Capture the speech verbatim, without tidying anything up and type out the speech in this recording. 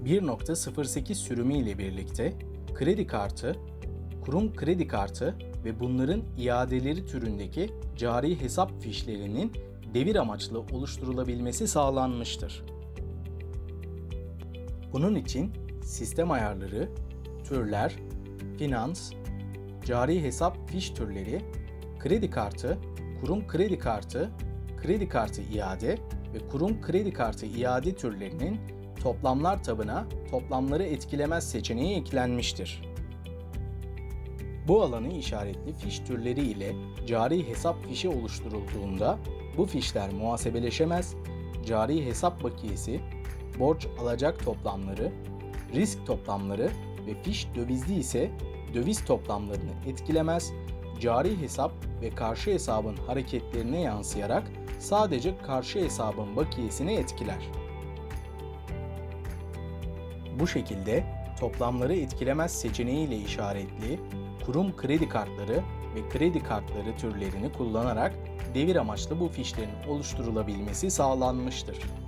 bir nokta sıfır sekiz sürümü ile birlikte kredi kartı, kurum kredi kartı ve bunların iadeleri türündeki cari hesap fişlerinin devir amaçlı oluşturulabilmesi sağlanmıştır. Bunun için sistem ayarları, türler, finans, cari hesap fiş türleri, kredi kartı, kurum kredi kartı, kredi kartı iade ve kurum kredi kartı iade türlerinin toplamlar tabına toplamları etkilemez seçeneği eklenmiştir. Bu alanı işaretli fiş türleri ile cari hesap fişi oluşturulduğunda bu fişler muhasebeleşemez, cari hesap bakiyesi, borç alacak toplamları, risk toplamları ve fiş dövizli ise döviz toplamlarını etkilemez, cari hesap ve karşı hesabın hareketlerine yansıyarak sadece karşı hesabın bakiyesini etkiler. Bu şekilde toplamları etkilemez seçeneği ile işaretli kurum kredi kartları ve kredi kartları türlerini kullanarak devir amaçlı bu fişlerin oluşturulabilmesi sağlanmıştır.